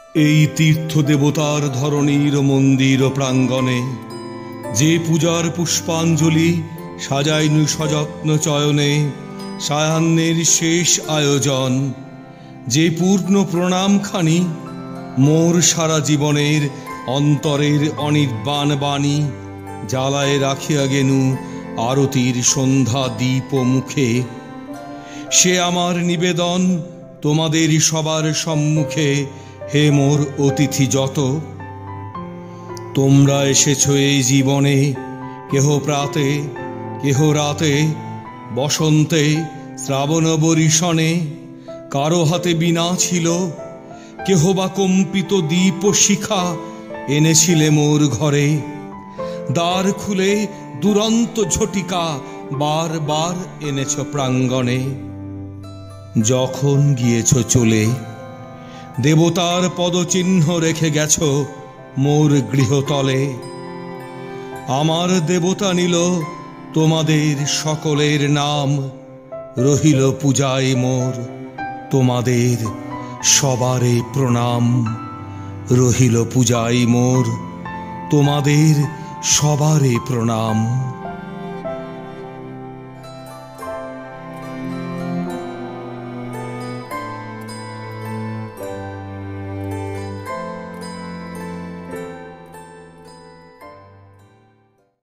এই তীর্থ দেবতার ধরণীর মন্দির প্রাঙ্গণে যে পূজার পুষ্পাঞ্জলি সাজাইনু সযত্ন চয়নে, সায়াহ্নের শেষ আয়োজন, যে পূর্ণ প্রণামখানি মোর সারা জীবনের অন্তরের অনির্বাণ বাণী জ্বালায় রাখিয়া গেনু আরতির সন্ধ্যা দীপ মুখে, সে আমার নিবেদন তোমাদের সবার সম্মুখে। হে মোর অতিথি যত, তোমরা এসেছ এই জীবনে, কেহ প্রাতে কেহ রাতে, বসন্তে শ্রাবণ বরিশনে, কারো হাতে বীণা ছিল, কেহ বা কম্পিত দীপ শিখা এনেছিলে মোর ঘরে। দ্বার খুলে দুরন্ত ঝটিকা বার বার এনেছ প্রাঙ্গণে। যখন গিয়েছ চলে, দেবতার পদচিহ্ন রেখে গেছ মোর গৃহতলে। আমার দেবতা নিল তোমাদের সকলের নাম, রহিল পূজায় মোর তোমাদের সবারে প্রণাম, রহিল পূজায় মোর তোমাদের সবারে প্রণাম।